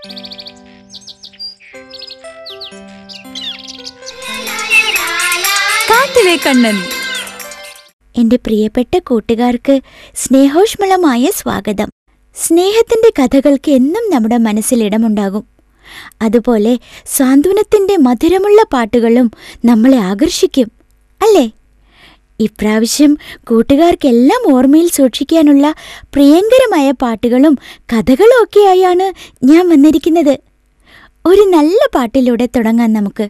കാട്ടിലെ കണ്ണൻ. എന്റെ പ്രിയപ്പെട്ട കൂട്ടുകാർക്ക് സ്നേഹോഷ്മളമായ സ്വാഗതം. സ്നേഹത്തിന്റെ കഥകൾക്ക് എന്നും നമ്മുടെ മനസ്സിലിടമുണ്ടാകും. അതുപോലെ സാന്ത്വനത്തിന്റെ മധുരമുള്ള പാട്ടുകളും നമ്മളെ ആകർഷിക്കും, അല്ലേ? ഇപ്രാവശ്യം കൂട്ടുകാർക്കെല്ലാം ഓർമ്മയിൽ സൂക്ഷിക്കാനുള്ള പ്രിയങ്കരമായ പാട്ടുകളും കഥകളും ഒക്കെയായാണ് ഞാൻ വന്നിരിക്കുന്നത്. ഒരു നല്ല പാട്ടിലൂടെ തുടങ്ങാം നമുക്ക്.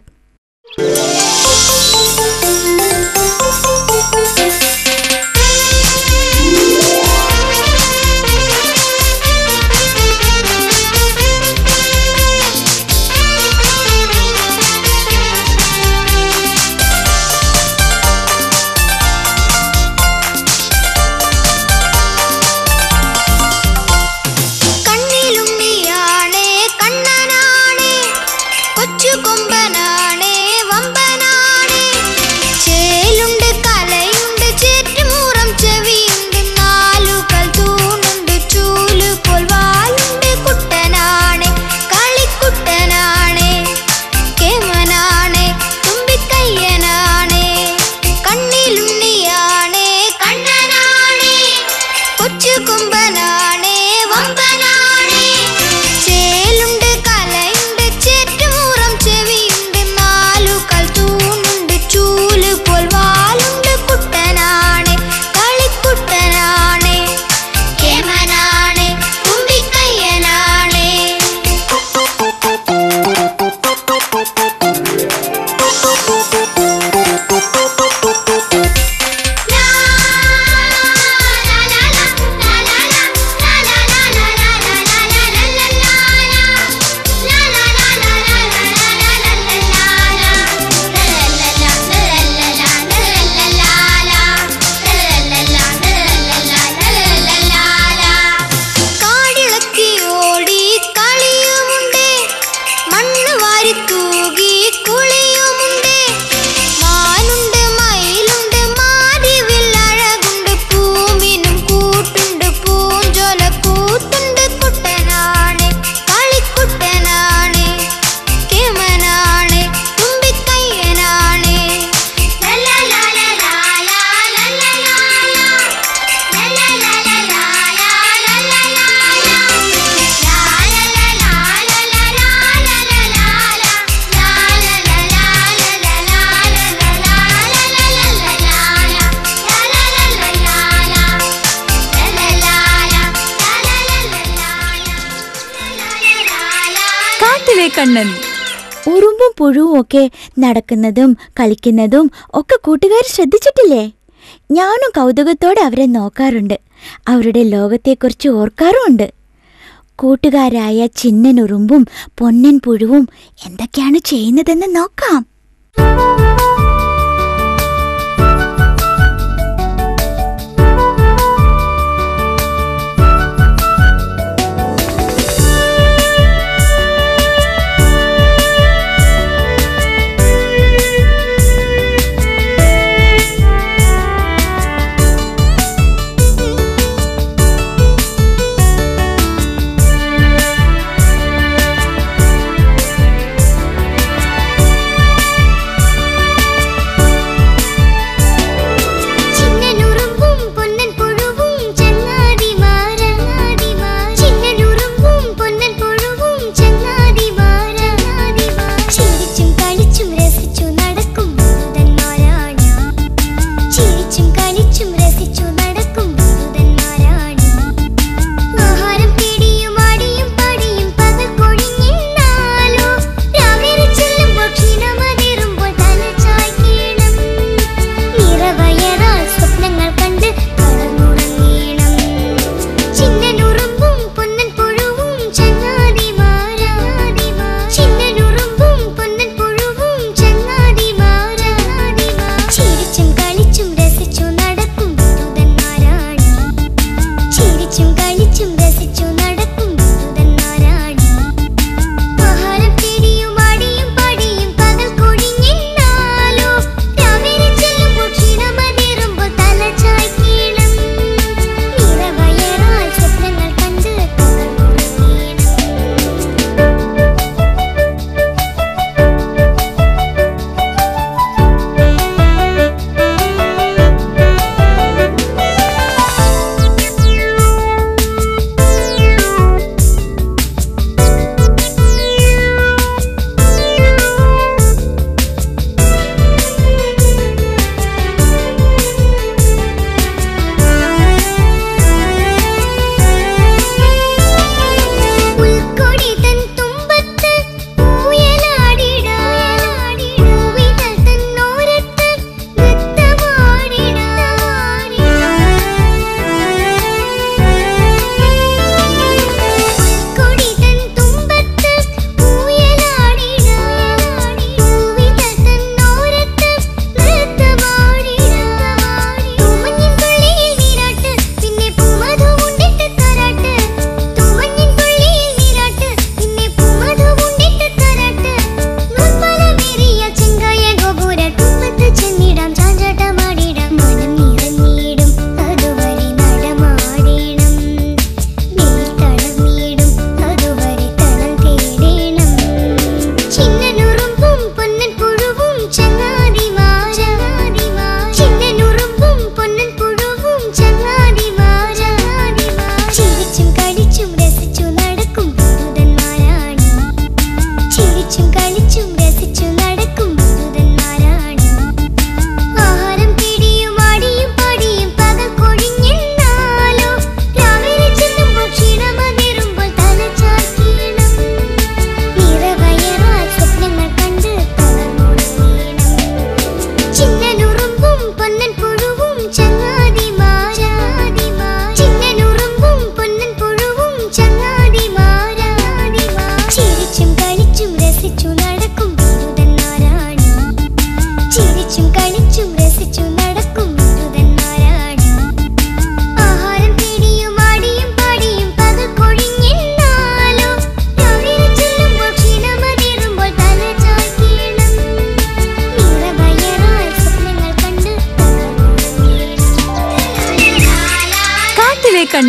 കണ്ണൻ. ഉറുമ്പും പുഴുവും ഒക്കെ നടക്കുന്നതും കളിക്കുന്നതും ഒക്കെ കൂട്ടുകാർ ശ്രദ്ധിച്ചിട്ടില്ലേ? ഞാനും കൗതുകത്തോടെ അവരെ നോക്കാറുണ്ട്, അവരുടെ ലോകത്തെക്കുറിച്ച് ഓർക്കാറുമുണ്ട്. കൂട്ടുകാരായ ചിന്നൻ ഉറുമ്പും പൊന്നൻ പുഴുവും എന്തൊക്കെയാണ് ചെയ്യുന്നതെന്ന് നോക്കാം.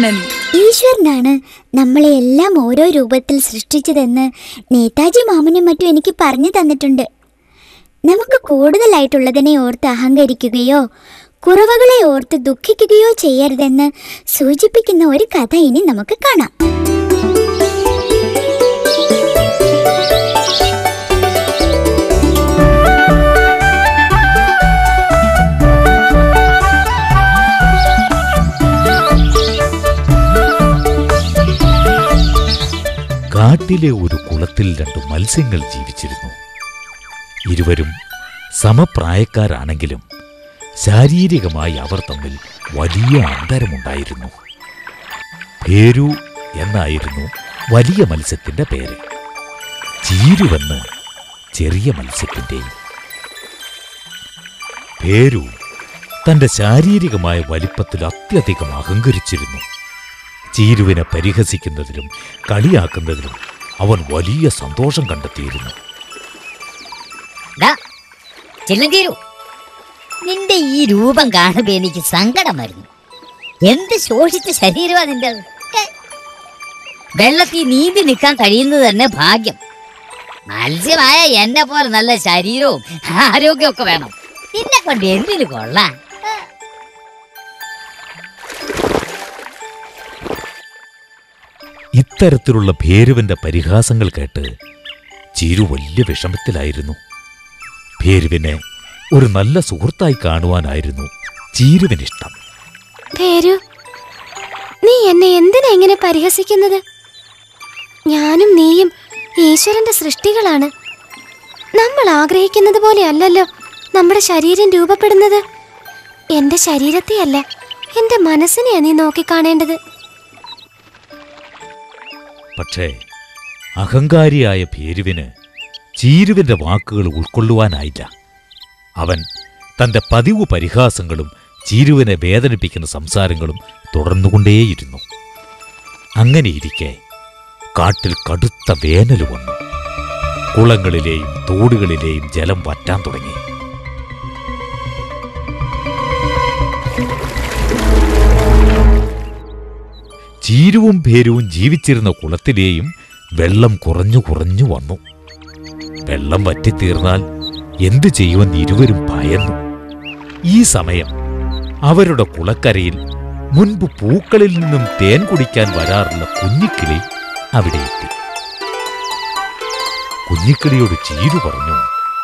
കണ്ണൻ. ഈശ്വരനാണ് നമ്മളെ എല്ലാം ഓരോ രൂപത്തിൽ സൃഷ്ടിച്ചതെന്ന് നേതാജി മാമനും മറ്റും എനിക്ക് പറഞ്ഞു തന്നിട്ടുണ്ട്. നമുക്ക് കൂടുതലായിട്ടുള്ളതിനെ ഓർത്ത് അഹങ്കരിക്കുകയോ കുറവുകളെ ഓർത്ത് ദുഃഖിക്കുകയോ ചെയ്യരുതെന്ന് സൂചിപ്പിക്കുന്ന ഒരു കഥ ഇനി നമുക്ക് കാണാം. കാട്ടിലെ ഒരു കുളത്തിൽ 2 മത്സ്യങ്ങൾ ജീവിച്ചിരുന്നു. ഇരുവരും സമപ്രായക്കാരാണെങ്കിലും ശാരീരികമായി അവർ തമ്മിൽ വലിയ അന്തരമുണ്ടായിരുന്നു. ഭേരു എന്നായിരുന്നു വലിയ മത്സ്യത്തിന്റെ പേര്. ചീരുവെന്ന് ചെറിയ മത്സ്യത്തിൻ്റെയും. ഭേരു തന്റെ ശാരീരികമായ വലിപ്പത്തിൽ അത്യധികം അഹങ്കരിച്ചിരുന്നു. ചീരുവിനെ പരിഹസിക്കുന്നതിലും കളിയാക്കുന്നതിലും അവൻ വലിയ സന്തോഷം കണ്ടെത്തിയിരുന്നു. നിന്റെ ഈ രൂപം കാണുമ്പോ എനിക്ക് സങ്കടം വരുന്നു. എന്ത് ശോഷിച്ച ശരീരമാ നിന്റെ. വെള്ളത്തിൽ നീന്തി നിൽക്കാൻ കഴിയുന്നത് തന്നെ ഭാഗ്യം. മത്സ്യമായ എന്നെ പോലെ നല്ല ശരീരവും ആരോഗ്യമൊക്കെ വേണം. നിന്നെ കൊണ്ട് എന്തിനു കൊള്ളാം. ഇത്തരത്തിലുള്ള ഭേരുവിന്റെ പരിഹാസങ്ങൾ കേട്ട് ചീരു വലിയ വിഷമത്തിലായിരുന്നു. ഭേരുവിനെ ഒരു നല്ല സുഹൃത്തായി കാണുവാനായിരുന്നു ചീരുവിനിഷ്ടം. ഭേരു, നീ എന്നെ എന്തിനാ ഇങ്ങനെ പരിഹസിക്കുന്നത്? ഞാനും നീയും ഈശ്വരന്റെ സൃഷ്ടികളാണ്. നമ്മൾ ആഗ്രഹിക്കുന്നത് പോലെ അല്ലല്ലോ നമ്മുടെ ശരീരം രൂപപ്പെടുന്നത്. എന്റെ ശരീരത്തെയല്ല, എന്റെ മനസ്സിനെയാ നീ നോക്കിക്കാണേണ്ടത്. പക്ഷേ അഹങ്കാരിയായ ഭേരുവിന് ചീരുവിന്റെ വാക്കുകൾ ഉൾക്കൊള്ളുവാനായില്ല. അവൻ തന്റെ പതിവ് പരിഹാസങ്ങളും ചീരുവിനെ വേദനിപ്പിക്കുന്ന സംസാരങ്ങളും തുടർന്നുകൊണ്ടേയിരുന്നു. അങ്ങനെയിരിക്കെ കാട്ടിൽ കടുത്ത വേനൽ വന്നു. കുളങ്ങളിലെയും തോടുകളിലെയും ജലം വറ്റാൻ തുടങ്ങി. ചീരുവും ഭേരുവും ജീവിച്ചിരുന്ന കുളത്തിലെയും വെള്ളം കുറഞ്ഞു കുറഞ്ഞു വന്നു. വെള്ളം വറ്റിത്തീർന്നാൽ എന്തു ചെയ്യുമെന്ന് ഇരുവരും ഭയന്നു. ഈ സമയം അവരുടെ കുളക്കരയിൽ മുൻപ് പൂക്കളിൽ നിന്നും തേൻ കുടിക്കാൻ വരാറുള്ള കുഞ്ഞിക്കിളി അവിടെ എത്തി. കുഞ്ഞിക്കിളിയോട് ചീരു പറഞ്ഞു,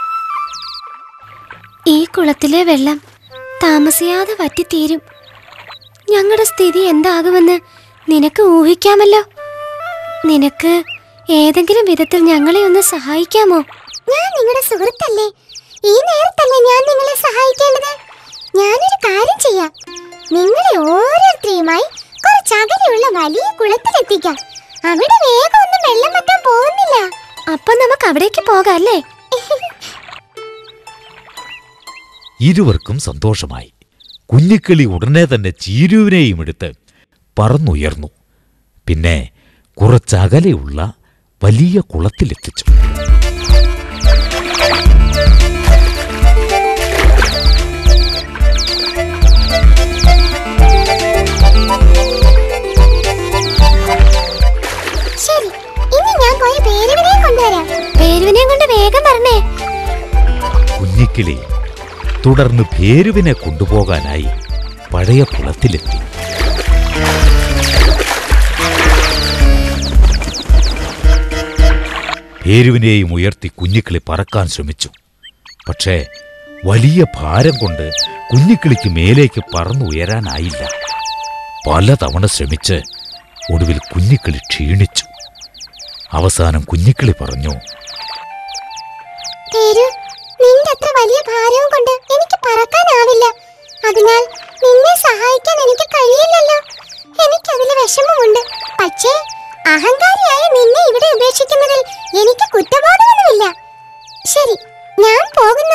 ഈ കുളത്തിലെ വെള്ളം താമസിയാതെ വറ്റിത്തീരും. ഞങ്ങളുടെ സ്ഥിതി എന്താകുമെന്ന് നിനക്ക് ഊഹിക്കാമല്ലോ. നിനക്ക് ഏതെങ്കിലും വിധത്തിൽ ഞങ്ങളെ ഒന്ന് സഹായിക്കാമോ? ഞാൻ നിങ്ങളുടെ സുഹൃത്തല്ലേ, ഈ നേരത്തല്ലേ ഞാൻ നിങ്ങളെ സഹായിക്കേണ്ടത്. ഞാനൊരു കാര്യം ചെയ്യാം, നിങ്ങളെ ഓരോരുത്തരെയുമായി കുറച്ചകലെയുള്ള വലിയ കുളത്തിലെത്തിക്കാം. അവിടെ വേഗം ഒന്നും വെള്ളം വറ്റാൻ പോകുന്നില്ല. അപ്പൊ നമുക്ക് അവിടേക്ക് പോകാം അല്ലേ? ഇരുവർക്കും സന്തോഷമായി. കുഞ്ഞിക്കിളി ഉടനെ തന്നെ ചീരുവിനെയും എടുത്ത് പറന്നുയർന്നു. പിന്നെ കുറച്ചകലെയുള്ള വലിയ കുളത്തിലെത്തിച്ചു. ശരി, ഇനി ഞാൻ പോയി ഭേരുവിനെ കൊണ്ടുവരാം. ഭേരുവിനെ കൊണ്ട് വേഗം പറഞ്ഞേ. കുഞ്ഞിക്കിളി തുടർന്ന് ഭേരുവിനെ കൊണ്ടുപോകാനായി പഴയ കുളത്തിലെത്തി. ഭേരുവിനെയും ഉയർത്തി കുഞ്ഞിക്കിളി പറക്കാൻ ശ്രമിച്ചു. പക്ഷേ വലിയ ഭാരം കൊണ്ട് കുഞ്ഞിക്കിളിക്ക് മേലേക്ക് പറന്നുയരാനായില്ല. പലതവണ ശ്രമിച്ച് ഒടുവിൽ കുഞ്ഞിക്കിളി ക്ഷീണിച്ചു. അവസാനം കുഞ്ഞിക്കിളി പറഞ്ഞു, നിന്റെ അത്ര വലിയ ഭാരവും കൊണ്ട് എനിക്ക് പറക്കാനാവില്ല. അതിനാൽ നിന്നെ സഹായിക്കാൻ എനിക്ക് കഴിയില്ലല്ലോ. എനിക്കതിൽ വിഷമമുണ്ട്. പക്ഷേ അഹങ്കാരിയായ നിന്നെ ഇവിടെ ഉപേക്ഷിക്കുന്നതിൽ എനിക്ക് കുറ്റബോധമൊന്നുമില്ല. ശരി, ഞാൻ പോകുന്നു.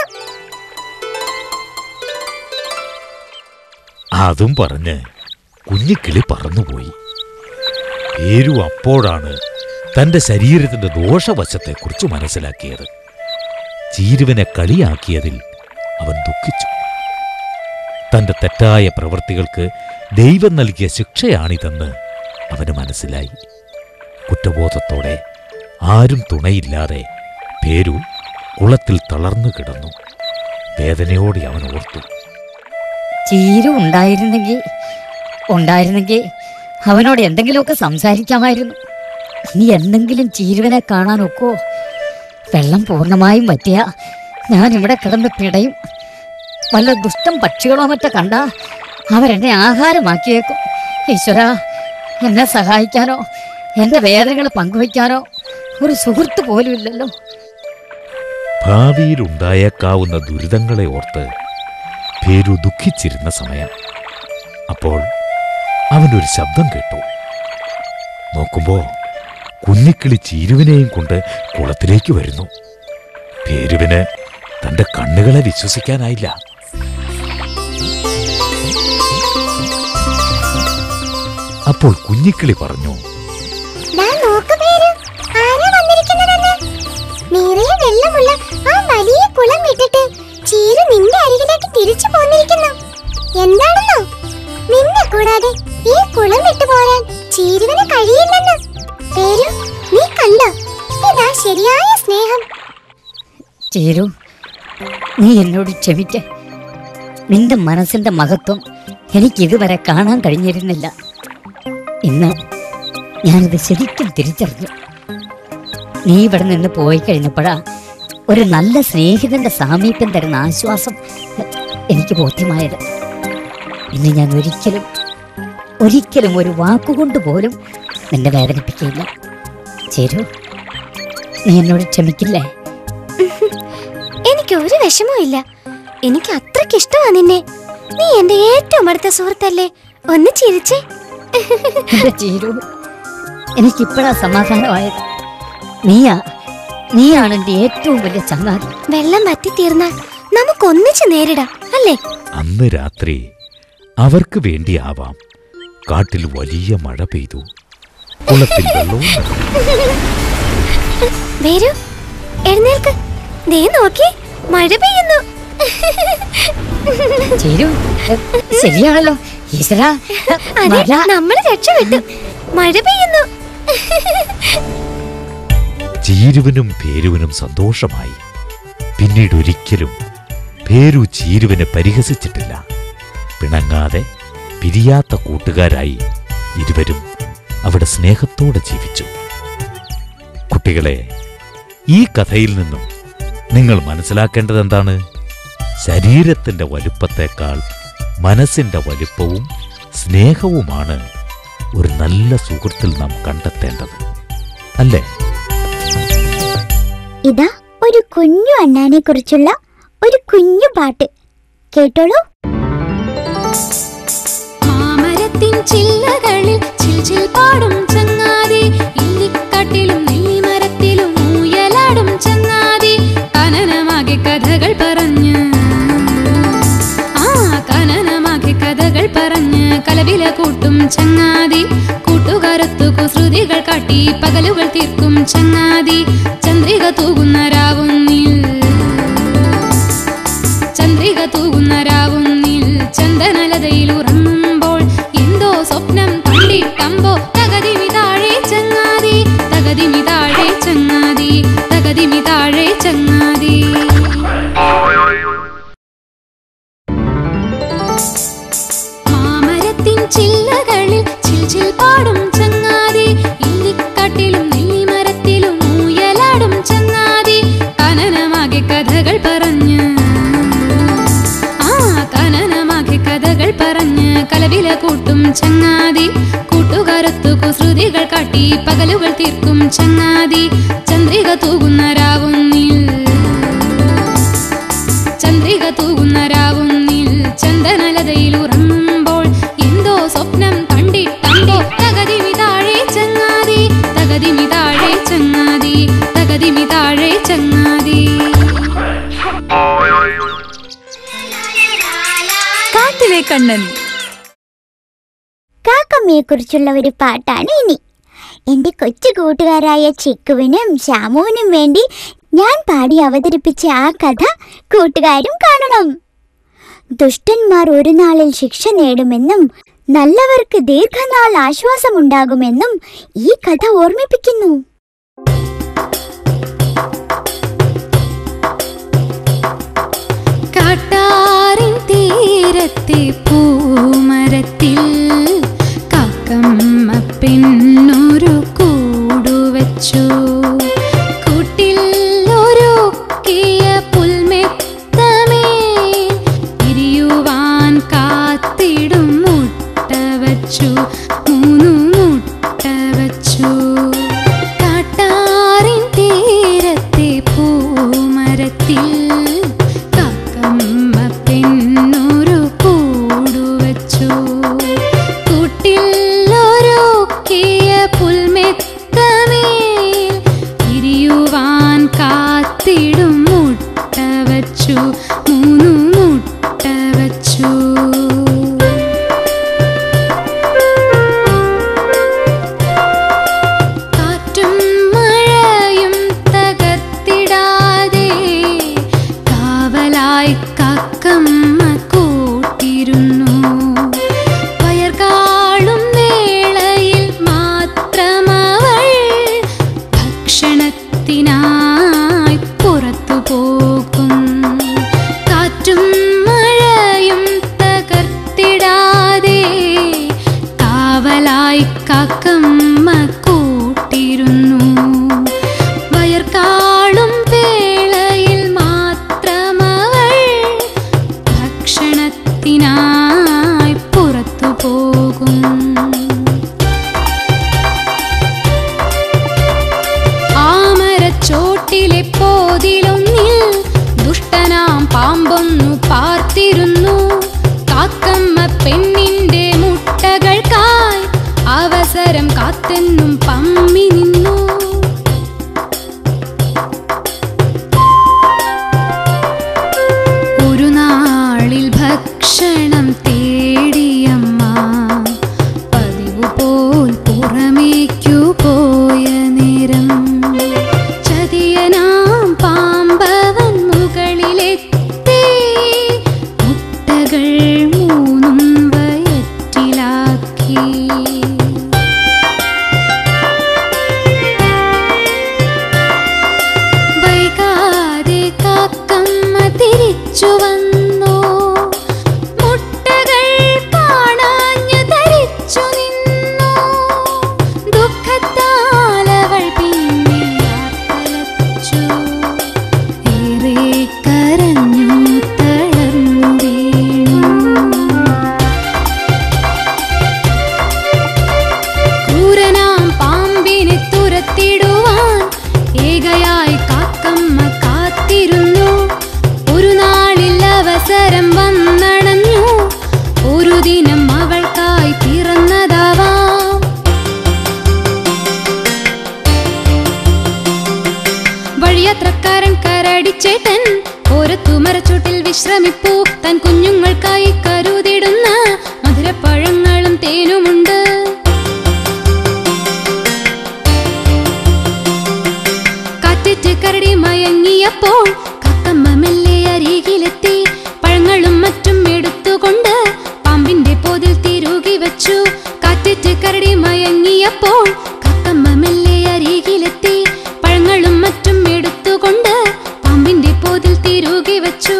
അതും പറഞ്ഞ് കുഞ്ഞിക്കിളി പറന്നുപോയി. ഭേരു അപ്പോഴാണ് തന്റെ ശരീരത്തിന്റെ ദോഷവശത്തെക്കുറിച്ച് മനസ്സിലാക്കിയത്. ചീരുവിനെ കളിയാക്കിയതിൽ അവൻ ദുഃഖിച്ചു. തൻ്റെ തെറ്റായ പ്രവൃത്തികൾക്ക് ദൈവം നൽകിയ ശിക്ഷയാണിതെന്ന് അവന് മനസ്സിലായി. കുറ്റബോധത്തോടെ ആരും തുണയില്ലാതെ പേരു കുളത്തിൽ തളർന്നു കിടന്നു. വേദനയോടെ അവൻ ഓർത്തു, ചീരു ഉണ്ടായിരുന്നെങ്കിൽ അവനോട് എന്തെങ്കിലുമൊക്കെ സംസാരിക്കാമായിരുന്നു. ഇനി എന്തെങ്കിലും ചീരുവിനെ കാണാനൊക്കോ? വെള്ളം പൂർണ്ണമായും പറ്റിയ ഞാനിവിടെ കിടന്ന് പിടയും. വല്ല ദുഷ്ടം പക്ഷികളോ മറ്റോ കണ്ടാ അവരെന്നെ ആഹാരമാക്കിയേക്കും. ഈശ്വര, എന്നെ സഹായിക്കാനോ എൻ്റെ വേദനകൾ പങ്കുവയ്ക്കാനോ ഒരു സുഹൃത്ത് പോലും ഇല്ലല്ലോ. ഭാവിയിൽ ഉണ്ടായേക്കാവുന്ന ദുരിതങ്ങളെ ഓർത്ത് പേരു ദുഃഖിച്ചിരുന്ന സമയം അപ്പോൾ അവനൊരു ശബ്ദം കേട്ടു. നോക്കുമ്പോ കുഞ്ഞിക്കിളി ചീരുവിനെയും കൊണ്ട് കുളത്തിലേക്ക് വരുന്നു. പേരുവിന് തന്റെ കണ്ണുകളെ വിശ്വസിക്കാനായില്ല. അപ്പോൾ കുഞ്ഞിക്കിളി പറഞ്ഞു, വെള്ളമുള്ള ആ വലിയ കുളം വിട്ടിട്ട് ചീരു നിന്റെ അരികിലേക്ക് തിരിച്ചു പോന്നിരിക്കുന്നു. എന്താണെന്നോ, നിന്നെ കൂടാതെ ഈ കുളം വിട്ടു പോരാൻ ചീരുവിന് കഴിയില്ലെന്ന്. പേരു, നീ കണ്ടോ? ഇതാ ശരിയായ സ്നേഹം. ചീരു, നീ എന്നോട് ക്ഷമിക്ക. നിന്റെ മനസ്സിന്റെ മഹത്വം എനിക്കിതുവരെ കാണാൻ കഴിഞ്ഞിരുന്നില്ല. ഇന്ന് ഞാനത് ശരിക്കും തിരിച്ചറിഞ്ഞു. നീ ഇവിടെ നിന്ന് പോയി കഴിഞ്ഞപ്പോഴാ ഒരു നല്ല സ്നേഹിതന്റെ സാമീപ്യം തരുന്ന ആശ്വാസം എനിക്ക് ബോധ്യമായത്. ഇന്ന് ഞാൻ ഒരിക്കലും ഒരു വാക്കുകൊണ്ട് പോലും നിന്നെ വേദനിപ്പിക്കില്ല. ചേരു, നീ എന്നോട് ക്ഷമിക്കില്ലേ? എനിക്കൊരു വിഷമവും ഇല്ല. എനിക്ക് അത്രയ്ക്ക് ഇഷ്ടമാ നിന്നെ. നീ എന്റെ ഏറ്റവും അടുത്ത സുഹൃത്തല്ലേ. ഒന്ന് ചിരിച്ചേ. ചേരു, എനിക്കിപ്പോഴാ സമാധാനമായത്. നീയാണ് എന്റെ ഏറ്റവും വലിയ ചങ്ങാതി. വെള്ളം വറ്റിത്തീർന്നാൽ നമുക്ക് ഒന്നിച്ച് നേരിടാം, അല്ലേ? അന്ന് രാത്രി അവർക്ക് വേണ്ടിയാവാം കാട്ടിൽ വലിയ മഴ പെയ്തു. കുളത്തിൽ വെള്ളവും വരൂ, എഴുന്നേൽക്ക്. ദേ നോക്കി, മഴ പെയ്യുന്നു. ചേരു, ശരിയാണല്ലോ. ഈശ്വരാ, നമ്മൾ രക്ഷപ്പെട്ടു. മഴ പെയ്യുന്നു. ചീരുവിനും പേരുവിനും സന്തോഷമായി. പിന്നീട് ഒരിക്കലും പേരു ചീരുവിനെ പരിഹസിച്ചിട്ടില്ല. പിണങ്ങാതെ പിരിയാത്ത കൂട്ടുകാരായി ഇരുവരും അവിടെ സ്നേഹത്തോടെ ജീവിച്ചു. കുട്ടികളെ, ഈ കഥയിൽ നിന്നും നിങ്ങൾ മനസ്സിലാക്കേണ്ടത് എന്താണ്? ശരീരത്തിന്റെ വലുപ്പത്തേക്കാൾ മനസ്സിന്റെ വലുപ്പവും സ്നേഹവുമാണ് ഒരു നല്ല സുഹൃത്തിൽ നാം കണ്ടെത്തേണ്ടത്, അല്ലേ? ഇതാ ഒരു കുഞ്ഞു അണ്ണാനെ കുറിച്ചുള്ള ഒരു കുഞ്ഞു പാട്ട് കേട്ടോളൂ. മാമരത്തിൻ ചില്ലകളിൽ ചിൽ പാടും ചങ്ങാതി, ഇല്ലിക്കാട്ടിലും നെല്ലിമരത്തിലും ഊയലാടും ചങ്ങാതി, കനനമാകെ കഥകൾ പറഞ്ഞ് കലവില കൂട്ടും ചങ്ങാതി, കൂട്ടുകാരത്തു കുസൃതികൾ കാട്ടി പകലുകൾ തീർക്കും ചങ്ങാതി, ചന്ദ്രിക തൂകുന്ന രാവുന്നിൽ ചന്ദനലതയിൽ ഉറങ്ങുമ്പോൾ എന്തോ സ്വപ്നം കണ്ടിട്ടമ്പോ തകതിമി താഴെ ചങ്ങാതി, തകതിമി താഴെ ചങ്ങാതി, തകതിമി താഴെ ചങ്ങാതി. ചില്ലകളിൽ ചിൽ പാടും ചങ്ങാതി, ഇല്ലിക്കാട്ടിലും നെല്ലിമരത്തിലും ഊയലാടും ചങ്ങാതി, കനനമാകെ കഥകൾ പറഞ്ഞ് കലവില കൂട്ടും ചങ്ങാതി, കൂട്ടുകാരത്തു കുസൃതികൾ കാട്ടി പകലുകൾ തീർക്കും ചങ്ങാതി, ചന്ദ്രിക തൂകുന്ന രാവുന്നിൽ ചന്ദനലതയിൽ ഉറങ്ങുമ്പോൾ എന്തോ സ്വപ്നം കണ്ടിട്ടമ്പോ തകതിമി താഴെ ചങ്ങാതി, തകതിമി താഴെ ചങ്ങാതി, തകതിമി താഴെ ചങ്ങാതി. കാട്ടിലെ കണ്ണൻ. കാക്കമ്മയെ കുറിച്ചുള്ള ഒരു പാട്ടാണ് ഇനി. എന്റെ കൊച്ചു കൂട്ടുകാരായ ചിക്കുവിനും ശ്യാമുവിനും വേണ്ടി ഞാൻ പാടി അവതരിപ്പിച്ച ആ കഥ കൂട്ടുകാരും കാണണം. ദുഷ്ടന്മാർ ഒരു നാളിൽ ശിക്ഷ നേടുമെന്നും നല്ലവർക്ക് ദീർഘനാൾ ആശ്വാസമുണ്ടാകുമെന്നും ഈ കഥ ഓർമ്മിപ്പിക്കുന്നു. കാട്ടാറിൻ തീരത്തെ പൂമരത്തിൽ കാക്കമ്മ പെണ്ണൊരു കൂടുവച്ചു. കൂട്ടിൽ ഒരുക്കിയ പുൽമെത്തമേ ഇരിയുവാൻ കാത്തിടും മുട്ട വച്ചു. 3 മുട്ട വച്ചു. കാട്ടാറിൻ തീരത്തെ പൂമരത്തിൽ പെണ്ണൊരു കൂടുവച്ചു. കൂട്ടിലൊരുക്കിയ പുൽമെത്തമേൽ ഇരിയുവാൻ കാത്തിടും മുട്ട വച്ചു. 3 മുട്ട വച്ചു. കാറ്റും മഴയും തകർത്തിടാതെ കാവലായി കാക്കമ്മ കൂട്ടിരുന്നു. പയർകാളും വേളയിൽ മാത്രമവൾ ഭക്ഷണത്തിനായി പുറത്തു പോകും. കാറ്റും മഴയും തകർത്തിടാതെ കാവലായി കാക്കമ്മ കൂട്ടിരുന്നു. വയർകാളും വേളയിൽ മാത്രമവൾ ഭക്ഷണത്തിനായി പുറത്തു പോകും. ആമരച്ചോട്ടിലെ പോതിലൊന്നിൽ ദുഷ്ടനാം പാമ്പൊന്നു പാർത്തിരുന്നു. കാക്കമ്മ പെണ്ണിന്റെ മുട്ടകൾക്കായി അവസരം കാത്തെന്നും പമ്മി നിന്നു. ഒരു നാളിൽ ഭക്ഷണം തേടിയമ്മ പതിവ് പോൽ പുറമേക്കു പോയ നേരം ചതിയനാം പാമ്പവൻ മുകളിലെത്തി മുട്ടകൾ 3 വയറ്റിലാക്കി. വൈകാതെ കാക്കമ്മ തിരിച്ചു വന്നു. മുട്ടകൾ കാണാഞ്ഞു ധരിച്ചു നിന്നു. ദുഃഖത്താൽ അവൾ പിന്നെ ആർത്തലച്ചു. ഏറെ കരഞ്ഞു തളർന്നു വീണു. ക്രൂരനാം പാമ്പിനെ തുരത്തിടുവാൻ ഏകയായി കാക്കമ്മ കാത്തിരുന്നു. ഒരു നാളിൽ അവസരം വന്നണഞ്ഞു. ഒരു ദിനം അവൾക്കായി പിറന്നതാവാം. വഴിയാത്രക്കാരൻ കരടിച്ചേട്ടൻ ഓരത്തുമരച്ചോട്ടിൽ വിശ്രമിപ്പൂ. തൻ കുഞ്ഞുങ്ങൾക്കായി കരുതിടുന്ന മധുരപ്പഴങ്ങളും തേനുമുണ്ട്. കാറ്റേറ്റ് കരടി മയങ്ങിയപ്പോൾ കാക്കമ്മ മെല്ലെ അരികിലെത്തി. പഴങ്ങളും മറ്റും എടുത്തുകൊണ്ട് പാമ്പിന്റെ പോതിൽ തിരുകി വെച്ചു. കാറ്റേറ്റ് കരടി മയങ്ങിയപ്പോൾ കാക്കമ്മ മെല്ലെ അരികിലെത്തി. പഴങ്ങളും മറ്റും എടുത്തുകൊണ്ട് പാമ്പിന്റെ പോതിൽ തിരുകി വെച്ചു.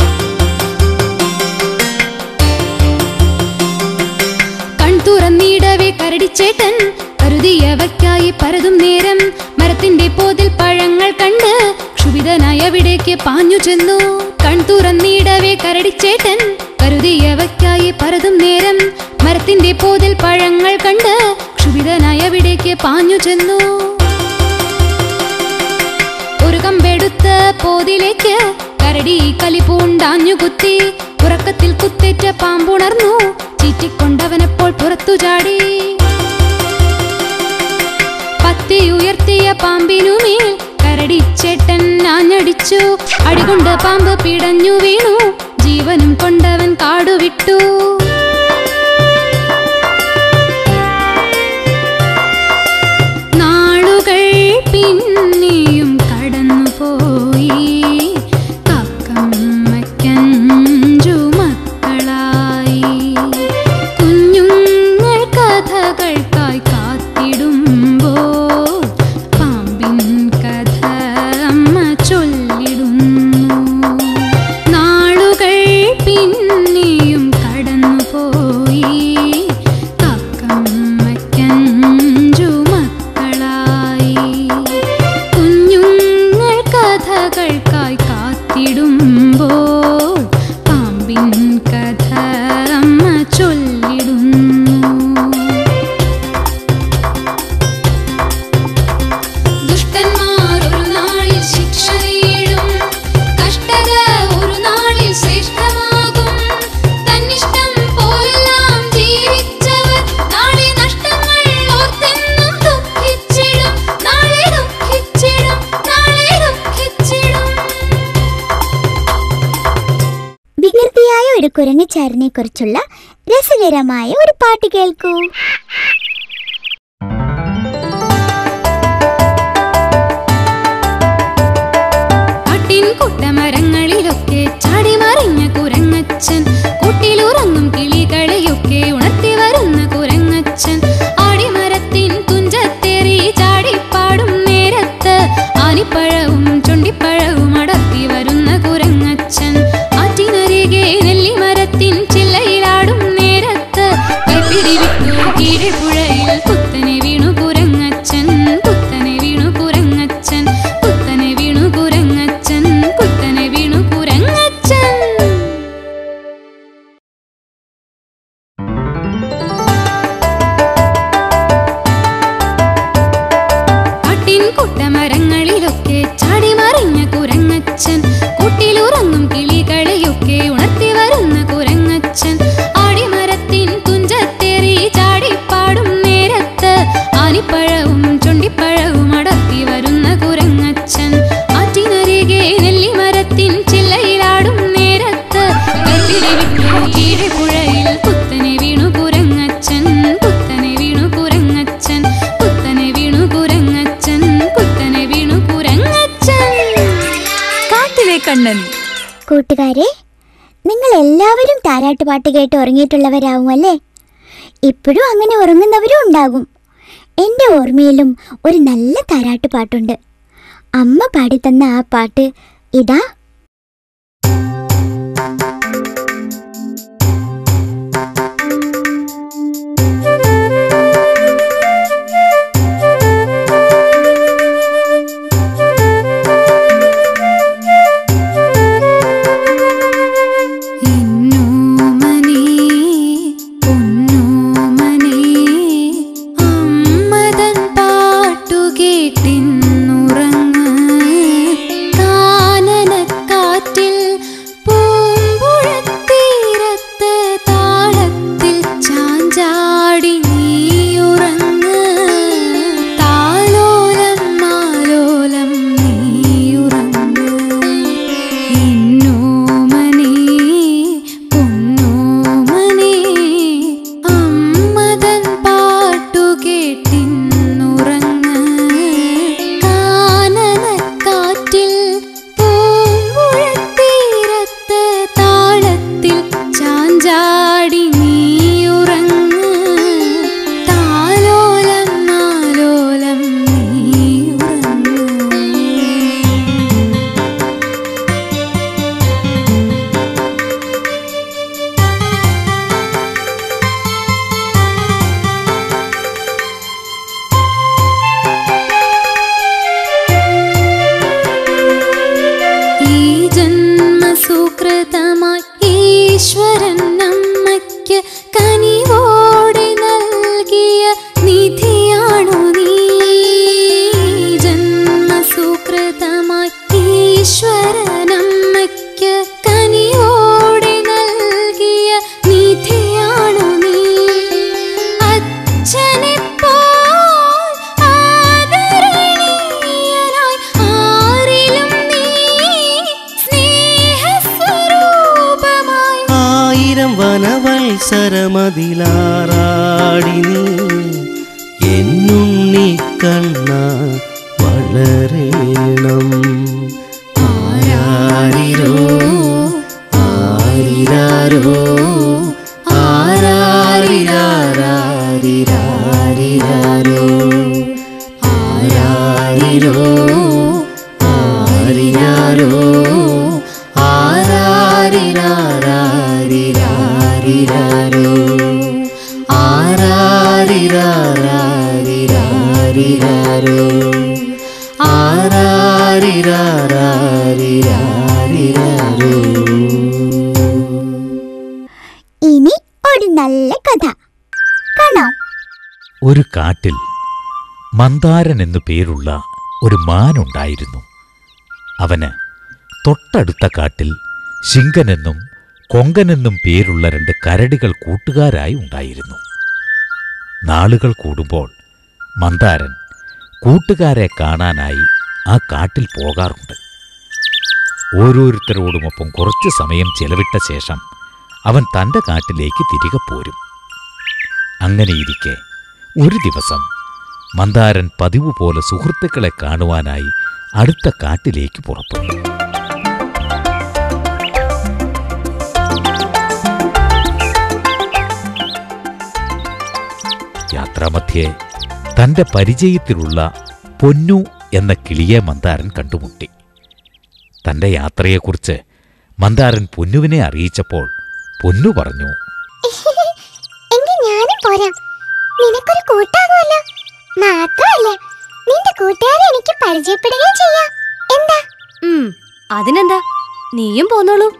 കൺതുറന്നിടവേ കരടിച്ചേട്ടൻ കരുതിയവയ്ക്കായി പരതും നേരം മരത്തിന്റെ പോതിൽ പഴങ്ങൾ കണ്ട് ക്ഷുഭിതനായി അവിടേക്ക് പാഞ്ഞു ചെന്നു. കൺതുറന്നിടവേ കരടിച്ചേട്ടൻ കരുതിയവയ്ക്കായി പരതും നേരം മരത്തിന്റെ പോതിൽ പഴങ്ങൾ കണ്ട് ക്ഷുഭിതനായി അവിടേക്ക് പാഞ്ഞു ചെന്നു. ഒരു കമ്പെടുത്ത് പോതിലേക്ക് കരടി കലിപൂണ്ടാഞ്ഞു കുത്തി. ഉറക്കത്തിൽ കുത്തേറ്റ പാമ്പുണർന്നു. ചീറ്റിക്കൊണ്ടവനപ്പോൾ പുറത്തു ചാടി. പത്തി ഉയർത്തിയ പാമ്പിനുമേൽ കരടിച്ചേട്ടൻ ആഞ്ഞടിച്ചു. അടികൊണ്ട് പാമ്പ് പിടഞ്ഞു വീണു. ജീവനും കൊണ്ടവൻ കാടുവിട്ടു. നാളുകൾ പിന്നെയും കടന്നുപോയി. കാക്കമ്മയ്ക്കഞ്ചു മക്കൾ കുരങ്ങച്ചാരനെ കുറിച്ചുള്ള രസകരമായ ഒരു പാട്ട് കേൾക്കൂ. കുട്ടമരങ്ങളിലൊക്കെ ചാടിമറിഞ്ഞ കുരങ്ങച്ചൻ, കൂട്ടിലുറങ്ങും കിളികളെയൊക്കെ ഉണർത്തി വരുന്ന കുരങ്ങച്ചൻ, ആടിമരത്തിൻ തുഞ്ചത്തേറി ചാടിപ്പാടും നേരത്ത് ആനിപ്പഴവും ചുണ്ടിപ്പഴവും അടർത്തി വരുന്ന കുരങ്ങച്ചൻ, ആറ്റിനരികെ നെല്ലിമരത്തിൻ ചില്ലയിലാടും നേരത്ത് കൈപ്പിടി വിട്ടു കീഴെ പുഴയിൽ കുത്തനെ വീണു കുരങ്ങച്ചൻ, കുത്തനെ വീണു കുരങ്ങച്ചൻ, കുത്തനെ വീണു കുരങ്ങച്ചൻ, കുത്തനെ വീണു കുരങ്ങച്ചൻ. കാട്ടിൻ കുട്ടമരങ്ങളിലൊക്കെ ചാടിമറിഞ്ഞ കുരങ്ങച്ചൻ, കൂട്ടിലുറങ്ങും കിളികളെയൊക്കെ ഉണർത്തി വരുന്ന കുരങ്ങച്ചൻ, ആടിമരത്തിൻ തുഞ്ചത്തേറി ചാടിപ്പാടും നേരത്ത് ആനിപ്പഴവും ചുണ്ടിപ്പഴവും അടർത്തി വരുന്ന കുരങ്ങച്ചൻ, ആറ്റിനരികെ നെല്ലിമരത്തിൻ ചില്ലയിലാടും നേരത്ത് കൈപ്പിടി വിട്ടു കീഴെ പുഴയിൽ കുത്തനെ വീണു കുരങ്ങച്ചൻ, കുത്തനെ വീണു കുരങ്ങച്ചൻ, കുത്തനെ വീണു കുരങ്ങച്ചൻ, കുത്തനെ വീണു കുരങ്ങച്ചൻ. കാട്ടിലെ കണ്ണൻ. കൂട്ടുകാരെ, നിങ്ങൾ എല്ലാവരും താരാട്ടുപാട്ട് കേട്ട് ഉറങ്ങിയിട്ടുള്ളവരാവും അല്ലേ? ഇപ്പോഴും അങ്ങനെ ഉറങ്ങുന്നവരും ഉണ്ടാകും. എൻ്റെ ഓർമ്മയിലും ഒരു നല്ല താരാട്ടുപാട്ടുണ്ട്. അമ്മ പാടിത്തന്ന ആ പാട്ട് ഇതാ. വനവത്സരമതിലാറാടി നീ എന്നുണ്ണി കണ്ണ വളരേണം. ആരാരിരോ ആരിരാരോ ആരാരിരാരിരാരിരാരോ ആരാരിരോ ആരിരാരോ ആരാരിരാരിരാരിരാരോ ആരാരിരാരിരാരിരാരോ ആരാരിരാരിരാരിരാരോ. ഇനി ഒരു നല്ല കഥ കാണാം. ഒരു കാട്ടിൽ മന്ദാരൻ എന്നു പേരുള്ള ഒരു മാനുണ്ടായിരുന്നു. അവന് തൊട്ടടുത്ത കാട്ടിൽ ശിങ്കനെന്നും കൊങ്കനെന്നും പേരുള്ള 2 കരടികൾ കൂട്ടുകാരായി ഉണ്ടായിരുന്നു. നാളുകൾ കൂടുമ്പോൾ മന്ദാരൻ കൂട്ടുകാരെ കാണാനായി ആ കാട്ടിൽ പോകാറുണ്ട്. ഓരോരുത്തരോടുമൊപ്പം കുറച്ചു സമയം ചെലവിട്ട ശേഷം അവൻ തൻ്റെ കാട്ടിലേക്ക് തിരികെ പോരും. അങ്ങനെയിരിക്കെ ഒരു ദിവസം മന്ദാരൻ പതിവ് പോലെ സുഹൃത്തുക്കളെ കാണുവാനായി അടുത്ത കാട്ടിലേക്ക് പുറപ്പെട്ടു. യാത്രാമധ്യേ തൻ്റെ പരിചയത്തിലുള്ള പൊന്നു എന്ന കിളിയെ മന്ദാരൻ കണ്ടുമുട്ടി. തൻ്റെ യാത്രയെക്കുറിച്ച് മന്ദാരൻ പൊന്നുവിനെ അറിയിച്ചപ്പോൾ പൊന്നു പറഞ്ഞു, എങ്കിൽ ഞാനും പോരാം, നിനക്കൊരു കൂട്ടാകുമല്ലോ. മാത്രമല്ല നിന്റെ കൂട്ടുകാരെ എനിക്ക് പരിചയപ്പെടുകയും ചെയ്യാം. എന്താ? അതിനെന്താ, നീയും പോന്നോളൂ.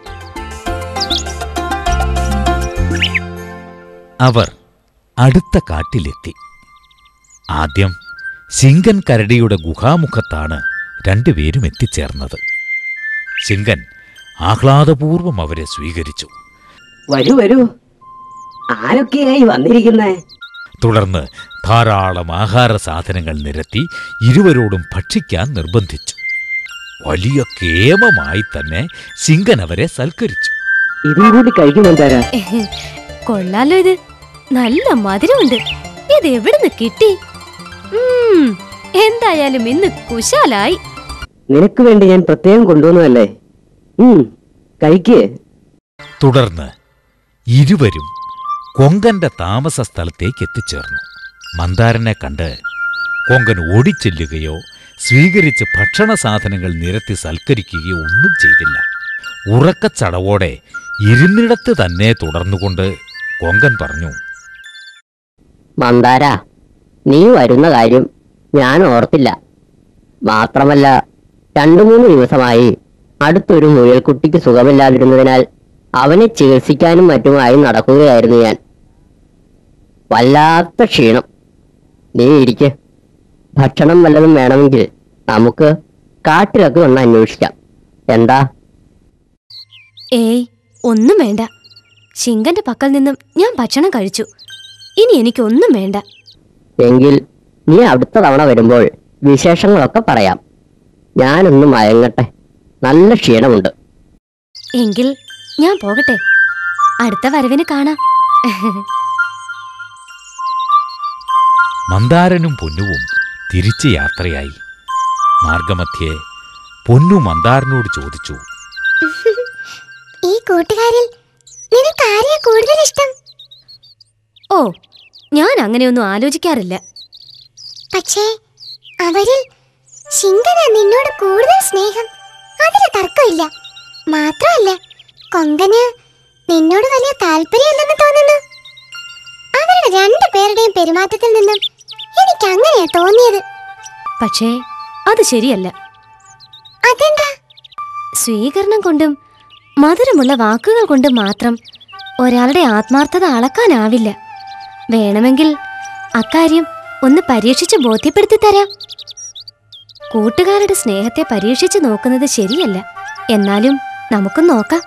അവർ അടുത്ത കാട്ടിലെത്തി. ആദ്യം ശിങ്കൻ കരടിയുടെ ഗുഹാമുഖത്താണ് രണ്ടുപേരും എത്തിച്ചേർന്നത്. ശിങ്കൻ ആഹ്ലാദപൂർവം അവരെ സ്വീകരിച്ചു. വരൂ വരൂ, ആരൊക്കെയായി വന്നിരിക്കുന്നേ? തുടർന്ന് ധാരാളം ആഹാര സാധനങ്ങൾ നിരത്തി ഇരുവരോടും ഭക്ഷിക്കാൻ നിർബന്ധിച്ചു. വലിയ കേമമായി തന്നെ ശിങ്കൻ അവരെ സൽക്കരിച്ചു. ഇതും കൂടി കഴിക്കുമെന്താരാ? കൊള്ളാലോ, ഇത് നല്ല മധുരമുണ്ട്. ഇത് എവിടുന്ന് കിട്ടി? എന്തായാലും ഇന്ന് കുശാലായി. നിനക്ക് വേണ്ടി ഞാൻ പ്രത്യേകം കൊണ്ടുവന്നതല്ലേ. കഴിക്കേ. തുടർന്ന് ഇരുവരും കൊങ്കന്റെ താമസ സ്ഥലത്തേക്ക് എത്തിച്ചേർന്നു. മന്ദാരനെ കണ്ട് കൊങ്കൻ ഓടിച്ചെല്ലുകയോ സ്വീകരിച്ച് ഭക്ഷണ സാധനങ്ങൾ നിരത്തി സൽക്കരിക്കുകയോ ഒന്നും ചെയ്തില്ല. ഉറക്കച്ചടവോടെ ഇരുന്നിടത്ത് തന്നെ തുടർന്നുകൊണ്ട് കൊങ്കൻ പറഞ്ഞു, മന്ദാര, നീ വരുന്ന കാര്യം ഞാൻ ഓർത്തില്ല. മാത്രമല്ല 2-3 ദിവസമായി അടുത്തൊരു മുയൽക്കുട്ടിക്ക് സുഖമില്ലാതിരുന്നതിനാൽ അവനെ ചികിത്സിക്കാനും മറ്റുമായി നടക്കുകയായിരുന്നു ഞാൻ. വല്ലാത്ത ക്ഷീണം. നീ ഇരിക്ക്. ഭക്ഷണം വല്ലതും വേണമെങ്കിൽ നമുക്ക് കാട്ടിലൊക്കെ ഒന്ന് അന്വേഷിക്കാം. എന്താ? ഏയ്, ഒന്നും വേണ്ട. ശിങ്കന്റെ പക്കൽ നിന്നും ഞാൻ ഭക്ഷണം കഴിച്ചു. ഇനി എനിക്കൊന്നും വേണ്ട. എങ്കിൽ നീ അടുത്ത തവണ വരുമ്പോൾ വിശേഷങ്ങളൊക്കെ പറയാം. ഞാനൊന്ന് മയങ്ങട്ടെ, നല്ല ക്ഷീണമുണ്ട്. എങ്കിൽ ഞാൻ പോകട്ടെ, അടുത്ത വരവിന് കാണാം. മന്ദാരനും പൊന്നുവും തിരിച്ച് യാത്രയായി. മാർഗമധ്യേ പൊന്നു മന്ദാരനോട് ചോദിച്ചു, ഈ കൂട്ടുകാരിൽ നിനക്ക് ആരെയാ കൂടുതൽ ഇഷ്ടം? ഓ, ഞാൻ അങ്ങനെയൊന്നും ആലോചിക്കാറില്ല. പക്ഷേ അവരിൽ ശിങ്കനാ നിന്നോട് കൂടുതൽ സ്നേഹം, അതിന് തർക്കമില്ല. മാത്രമല്ല കൊങ്കന് നിന്നോട് വലിയ താല്പര്യമില്ലെന്ന് തോന്നുന്നു. അവരുടെ 2 പേരുടെയും പെരുമാറ്റത്തിൽ നിന്നും എനിക്ക് അങ്ങനെയാ തോന്നിയത്. പക്ഷേ അത് ശരിയല്ല. അതെന്താ? സ്വീകരണം കൊണ്ടും മധുരമുള്ള വാക്കുകൾ കൊണ്ടും മാത്രം ഒരാളുടെ ആത്മാർത്ഥത അളക്കാനാവില്ല. വേണമെങ്കിൽ അക്കാര്യം ഒന്ന് പരീക്ഷിച്ച് ബോധ്യപ്പെടുത്തി തരാം. കൂട്ടുകാരുടെ സ്നേഹത്തെ പരീക്ഷിച്ച് നോക്കുന്നത് ശരിയല്ല. എന്നാലും നമുക്ക് നോക്കാം.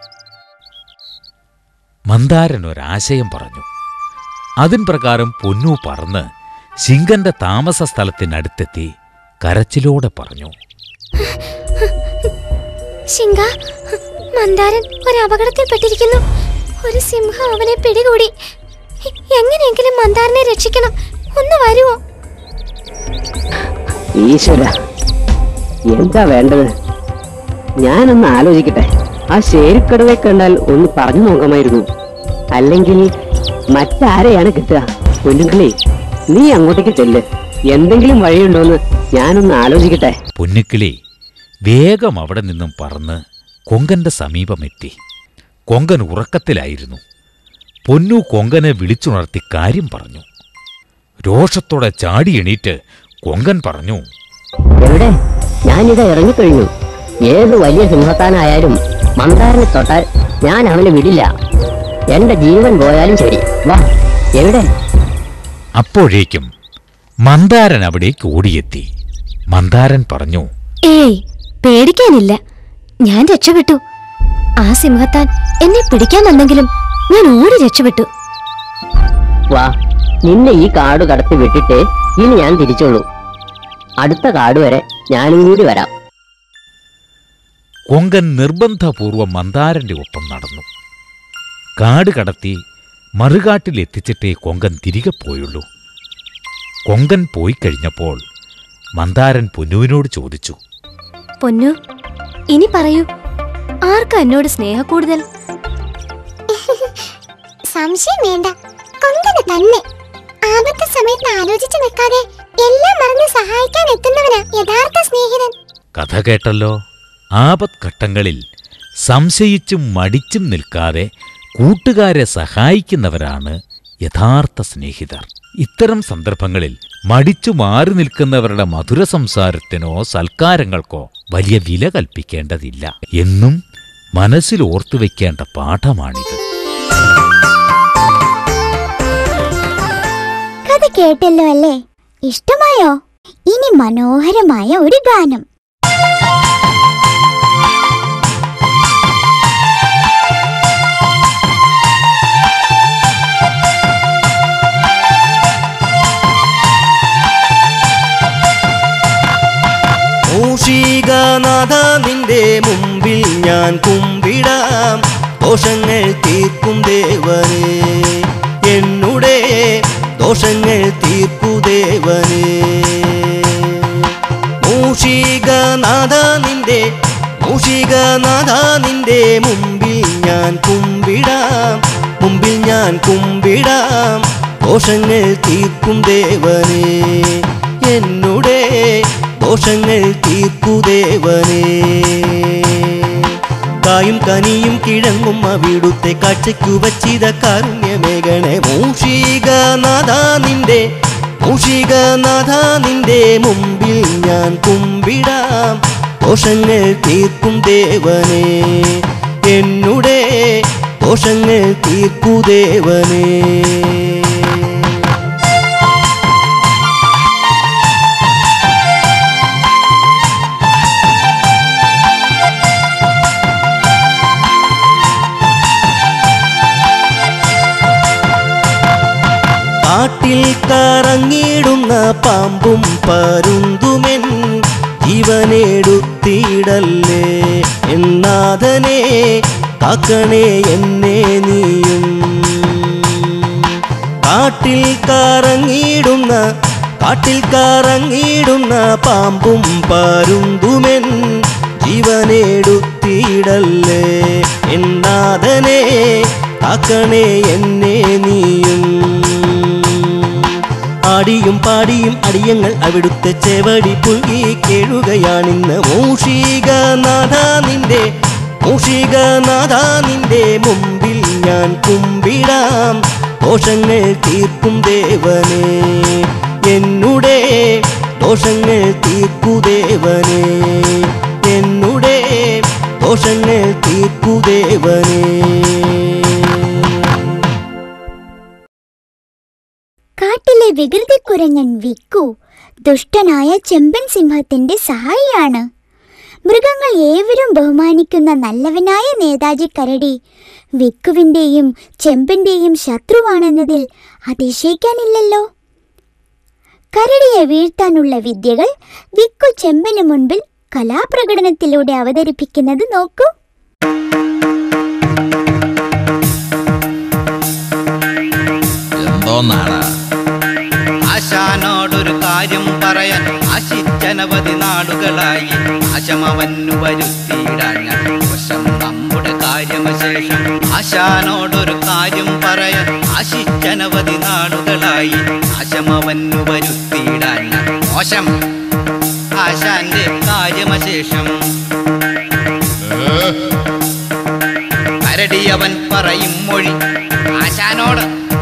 മന്ദാരൻ ഒരാശയം പറഞ്ഞു. അതിൻ പ്രകാരം പൊന്നു പറന്ന് ശിങ്കന്റെ താമസ സ്ഥലത്തിനടുത്തെത്തി കരച്ചിലോടെ പറഞ്ഞു, ശിങ്ക, മന്ദാരൻ ഒരു അപകടത്തിൽപ്പെട്ടിരിക്കുന്നു. ഒരു സിംഹം അവനെ പിടികൂടി. എങ്ങനെയെങ്കിലും മന്ദാരനെ രക്ഷിക്കണം. ഒന്ന് വരുമോ? ഈശ്വര, എന്താ വേണ്ടത്? ഞാനൊന്ന് ആലോചിക്കട്ടെ. ആ ശേരിക്കടവെ കണ്ടാൽ ഒന്ന് പറഞ്ഞു നോക്കാമായിരുന്നു. അല്ലെങ്കിൽ മറ്റാരെയാണ് കിട്ടുക? പൊന്നുകിളി, നീ അങ്ങോട്ടേക്ക് ചെല്ല്. എന്തെങ്കിലും വഴിയുണ്ടോന്ന് ഞാനൊന്ന് ആലോചിക്കട്ടെ. പൊന്നുക്കിളി വേഗം അവിടെ നിന്നും പറന്ന് കൊങ്കന്റെ സമീപമെത്തി. കൊങ്കൻ ഉറക്കത്തിലായിരുന്നു. പൊന്നു കൊങ്കനെ വിളിച്ചുണർത്തി കാര്യം പറഞ്ഞു. രോഷത്തോടെ ചാടി എണീറ്റ് കൊങ്കൻ പറഞ്ഞു, എവിടെ? ഞാനിതാ ഇറങ്ങിക്കഴിഞ്ഞു. ഏത് വലിയ സിംഹത്താനായാലും മന്ദാരനെ തൊട്ടാൽ ഞാൻ അവനെ വിടില്ല. എന്റെ ജീവൻ പോയാലും ശരി. വാ, എവിടെ? അപ്പോഴേക്കും മന്ദാരൻ അവിടേക്ക് ഓടിയെത്തി. മന്ദാരൻ പറഞ്ഞു, ഏയ്, പേടിക്കാനില്ല. ഞാൻ രക്ഷപ്പെട്ടു. ആ സിംഹത്താൻ എന്നെ പിടിക്കാൻ വന്നെങ്കിലും ഞാൻ ഓടി രക്ഷപ്പെട്ടു. വാ, നിന്നെ ഈ കാട് കടത്തി വിട്ടിട്ട് ഇനി ഞാൻ തിരിച്ചോളൂ. അടുത്ത കാട് വരെ ഞാനും കൂടി വരാം. കൊങ്കൻ നിർബന്ധപൂർവം മന്ദാരന്റെ ഒപ്പം നടന്നു. കാട് കടത്തി മറുകാട്ടിലെത്തിച്ചിട്ടേ കൊങ്കൻ തിരികെ പോയുള്ളൂ. കൊങ്കൻ പോയി കഴിഞ്ഞപ്പോൾ മന്ദാരൻ പൊന്നുവിനോട് ചോദിച്ചു, പൊന്നു, ഇനി പറയൂ, ആർക്കാ എന്നോട് സ്നേഹ കൂടുതൽ? സംശയം വേണ്ട, കൊങ്കന് തന്നെ. ആപത്ത് സമയത്ത് ആലോചിച്ചു നിൽക്കാതെ എല്ലാം മറന്ന് സഹായിക്കാൻ എത്തുന്നവനാ യഥാർത്ഥ സ്നേഹിതൻ. കഥ കേട്ടല്ലോ. ആപത്ഘട്ടങ്ങളിൽ സംശയിച്ചും മടിച്ചും നിൽക്കാതെ കൂട്ടുകാരെ സഹായിക്കുന്നവരാണ് യഥാർത്ഥ സ്നേഹിതർ. ഇത്തരം സന്ദർഭങ്ങളിൽ മടിച്ചു മാറി നിൽക്കുന്നവരുടെ മധുര സംസാരത്തിനോ സൽക്കാരങ്ങൾക്കോ വലിയ വില കൽപ്പിക്കേണ്ടതില്ല എന്നും മനസ്സിൽ ഓർത്തുവെക്കേണ്ട പാഠമാണിത്. കഥ കേട്ടല്ലോ അല്ലേ? ഇഷ്ടമായോ? ഇനി മനോഹരമായ ഒരു ഗാനം. മൂഷികനാഥ നിന്റെ മുമ്പിൽ ഞാൻ കുമ്പിടാം, ദോഷങ്ങൾ തീർക്കും ദേവനേ, എന്നുടെ ദോഷങ്ങൾ തീർക്കു ദേവനേ. മൂഷികനാഥ നിന്റെ മുമ്പിൽ ഞാൻ കുമ്പിടാം, ദോഷങ്ങൾ തീർക്കും ദേവനേ, എന്നുടെ ദോഷങ്ങൾ തീർക്കു ദേവനേ. കായും കനിയും കിഴങ്ങും അവിടുത്തെ കാഴ്ചയ്ക്കു വച്ചിത കാരുണ്യമേകണേ. മൂഷികനാഥ നിന്റെ മുമ്പിൽ ഞാൻ കുമ്പിടാം, ദോഷങ്ങൾ തീർക്കും ദേവനേ, എന്നുടെ ദോഷങ്ങൾ തീർക്കു ദേവനേ. കാട്ടിൽ കറങ്ങിടുന്ന പാമ്പും പരുന്തുമെൻ ജീവനെടുത്തിടല്ലേ, എന്നാഥനെ കാക്കണേ എന്നെ നീയും. കാട്ടിൽ കറങ്ങിടുന്ന പാമ്പും പരുന്തുമെൻ ജീവനെടുത്തിടല്ലേ, എന്നാഥനെ കാക്കണേ എന്നെ നീയും. ആടിയും പാടിയും അടിയങ്ങൾ അവിടുത്തെ ചെവടി പുൽകി കേഴുകയാണിന്ന്. മൂഷികനാഥ നിന്റെ മുമ്പിൽ ഞാൻ കുമ്പിടാം, ദോഷങ്ങൾ തീർക്കും ദേവനേ, എന്നുടെ ദോഷങ്ങൾ തീർക്കു ദേവനേ, എന്നുടെ ദോഷങ്ങൾ തീർക്കു ദേവനേ. കാട്ടിലെ വികൃതിക്കുരങ്ങൻ വിക്കു ദുഷ്ടനായ ചെമ്പൻ സിംഹത്തിന്റെ സഹായിയാണ്. മൃഗങ്ങൾ ഏവരും ബഹുമാനിക്കുന്ന നല്ലവനായ നേതാജി കരടി വിക്കുവിന്റെയും ചെമ്പന്റെയും ശത്രുവാണെന്നതിൽ അതിശയിക്കാനില്ലല്ലോ. കരടിയെ വീഴ്ത്താനുള്ള വിദ്യകൾ വിക്കു ചെമ്പന് മുൻപിൽ കലാപ്രകടനത്തിലൂടെ അവതരിപ്പിക്കുന്നത് നോക്കൂ. ആശാനോടൊരു കാര്യം പറയാൻ ആശിച്ചനവധി നാടുകളായി, ആശമവന്നു വരുത്തിയിടാൻ വശം നമ്മുടെ കാര്യമശേഷം. ആശാനോടൊരു കാര്യം പറയാൻ ആശിച്ചനവധി നാടുകളായി, ആശമവന്നു വരുത്തിയിടാൻ മോശം ആശാന്റെ കാര്യമശേഷം. കരടിയവൻ പറയും മൊഴി ആശാനോട്,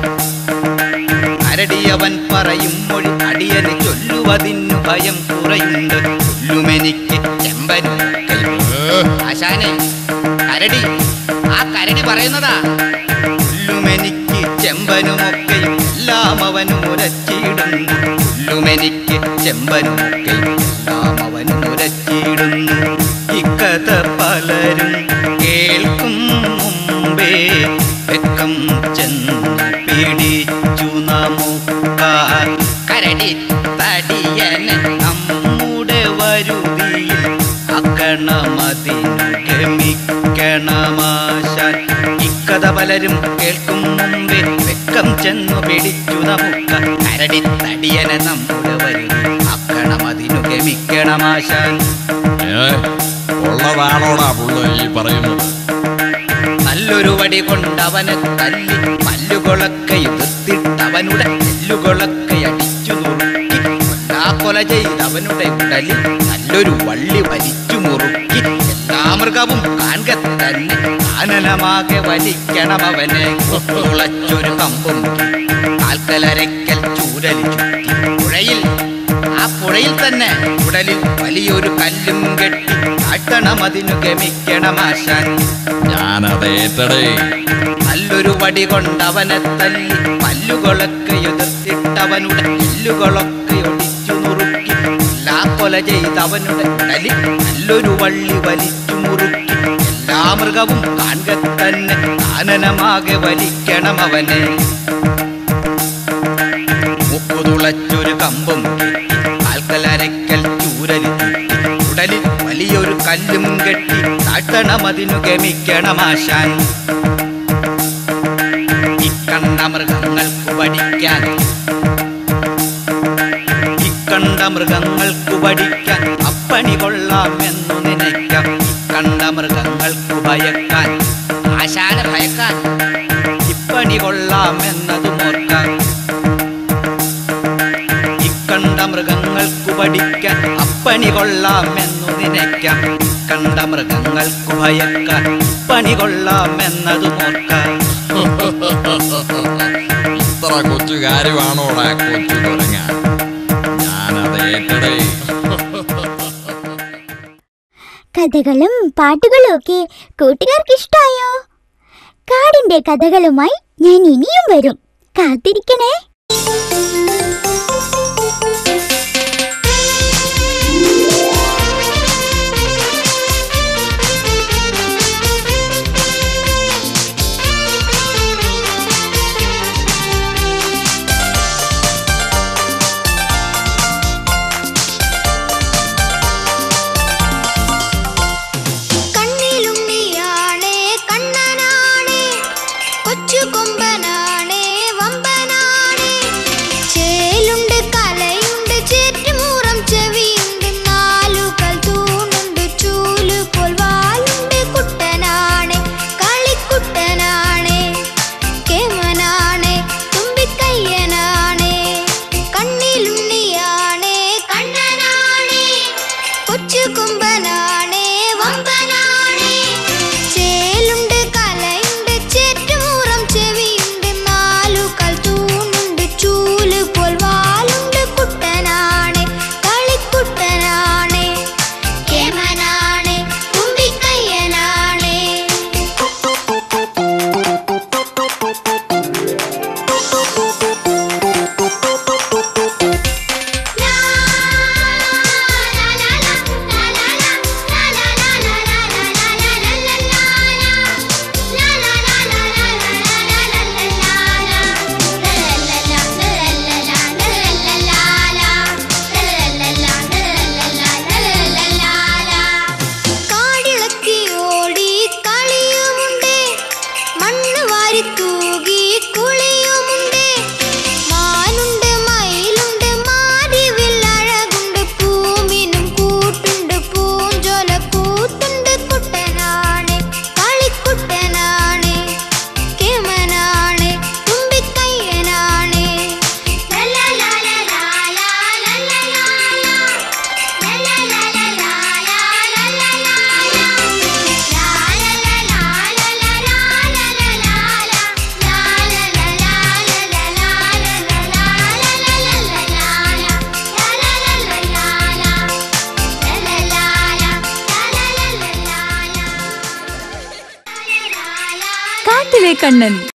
കരടിയവൻ പറയും മൊഴി അടിയന് ചൊല്ലുവതിന്നു ഭയം കുറയുണ്ട്. ചൊല്ലുമെനിക്ക് ചെമ്പനും ആശാനെ കരടി, ആ കരടി പറയുന്നതാ. ചൊല്ലുമെനിക്ക് ചെമ്പനുമൊക്കെയും എല്ലാം അവന് മുരച്ചിടുന്നു. ചൊല്ലുമെനിക്ക് ചെമ്പനുമൊക്കെയും എല്ലാം അവന് മുരച്ചിടുന്നു. ഇക്കഥ പലരും കേൾക്കും മുമ്പേ വെക്കം ചെന്നു പിടിച്ചു നമുക്കാർ. കരടി തടിയന് നമ്മുടെ വരുതിയിൽ അക്കണമതിനു ഗമിക്കണമാശാൻ. ഇക്കഥ പലരും കേൾക്കും മുമ്പേ വെക്കം ചെന്നു പിടിച്ചു നമുക്ക കരടി തടിയനെ നമ്മുടെ വരുന്നു ആക്കണം അതിനു ഗമിക്കണമാശാൻ. ഉള്ളതാണോടാ പുള്ള ഈ പറയുന്നത്? നല്ലൊരു വടി കൊണ്ടവനെ തല്ലി പല്ലുകളൊക്കെ എതിർത്തിട്ടവനുടെ എല്ലുകളൊക്കെ അടിച്ചു നുറുക്കി കൊല ചെയ്തവനുടെ ഉടലിൽ നല്ലൊരു വള്ളി വലിച്ചു മുറുക്കി എല്ലാ മൃഗവും കാൺക തന്നെ കാനനമാകെ വലിക്കണം അവനെ. തുളച്ചൊരു കമ്പും കാൽക്കലരയ്ക്കൽ ചൂരലി ചുറ്റി പുഴയിൽ ആ പുഴയിൽ തന്നെ ഉടലിൽ വലിയൊരു കല്ലും കെട്ടി താഴ്ത്തണം അതിനു ഗമിക്കണമാശാൻ. ഞാനതേറ്റടേ. നല്ലൊരു വടി കൊണ്ടവനെ തല്ലി പല്ലുകളൊക്കെ എതിർത്തിട്ടവനുടെ എല്ലുകളൊക്കെ ഒടിച്ചു നുറുക്കി എല്ലാ കൊല ചെയ്തവനുടെ ഉടലിൽ നല്ലൊരു വള്ളി വലിച്ചു മുറുക്കി എല്ലാ മൃഗവും കാൺക തന്നെ കാനനമാകെ വലിക്കണം അവനെ. മുക്കുതുളച്ചൊരു കമ്പും കാൽക്കലരയ്ക്കൽ ചൂരലി ചുറ്റി ഉടലിൽ വലിയൊരു കല്ലും കെട്ടി താഴ്ത്തണം അതിനു ഗമിക്കണമാശാൻ. ഇക്കണ്ട മൃഗങ്ങൾക്കു പഠിക്കാൻ അപ്പണി കൊള്ളാമെന്നു നനയ്ക്കാം. ഇക്കണ്ട മൃഗങ്ങൾക്കു ഭയക്കാൻ ആശാന ഭയക്കാൻ ഇപ്പണി കൊള്ളാമെന്നതും ഓർക്കാം. ഇക്കണ്ട മൃഗങ്ങൾക്കു പഠിക്കാൻ അപ്പണി കൊള്ളാമെന്നു നനയ്ക്കാം. കണ്ട മൃഗങ്ങൾക്കു ഭയക്കാൻ പണി കൊള്ളാമെന്നതും ഓർക്കാം. ഇത്ര കൊച്ചു കാര്യമാണോടാ കൊച്ചു തുടങ്ങ? ഞാനതേറ്റടേ. കഥകളും പാട്ടുകളും ഒക്കെ കൂട്ടുകാർക്ക് ഇഷ്ടായോ? കാടിന്റെ കഥകളുമായി ഞാൻ ഇനിയും വരും, കാത്തിരിക്കണേ. കണ്ണൻ.